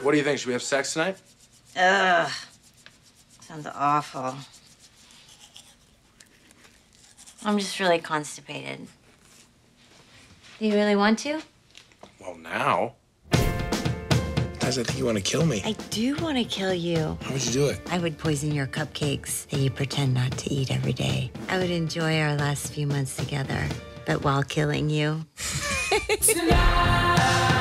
What do you think? Should we have sex tonight? Ugh. Sounds awful. I'm just really constipated. Do you really want to? Well, now. Guys, I think you want to kill me. I do want to kill you. How would you do it? I would poison your cupcakes that you pretend not to eat every day. I would enjoy our last few months together, but while killing you. Tonight.